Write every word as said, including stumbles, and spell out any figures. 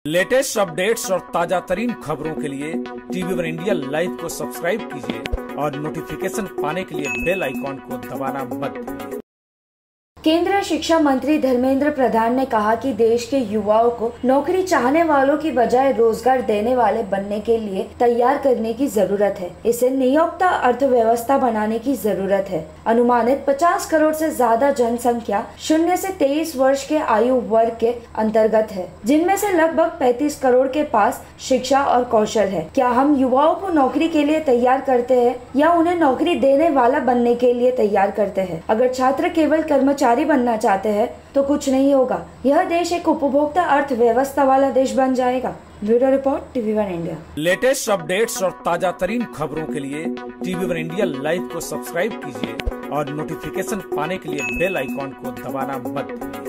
Latest updates और ताजा तरीन खबरों के लिए टीवी वन इंडिया लाइव को सब्सक्राइब कीजिए और नोटिफिकेशन पाने के लिए बेल आइकॉन को दबाना मत भूलिए। केंद्रीय शिक्षा मंत्री धर्मेंद्र प्रधान ने कहा कि देश के युवाओं को नौकरी चाहने वालों की बजाय रोजगार देने वाले बनने के लिए तैयार करने की जरूरत है। इसे नियोक्ता अर्थव्यवस्था बनाने की जरूरत है। अनुमानित पचास करोड़ से ज्यादा जनसंख्या शून्य से तेईस वर्ष के आयु वर्ग के अंतर्गत है, जिनमें से लगभग पैंतीस करोड़ के पास शिक्षा और कौशल है। क्या हम युवाओं को नौकरी के लिए तैयार करते हैं या उन्हें नौकरी देने वाला बनने के लिए तैयार करते हैं? अगर छात्र केवल कर्मचारी बनना चाहते हैं तो कुछ नहीं होगा। यह देश एक उपभोक्ता अर्थव्यवस्था वाला देश बन जाएगा। Bureau report, TV one India. Latest updates और ताजा तरीन खबरों के लिए टीवी वन इंडिया लाइव को सब्सक्राइब कीजिए और नोटिफिकेशन पाने के लिए बेल आइकॉन को दबाना मत भूलिए।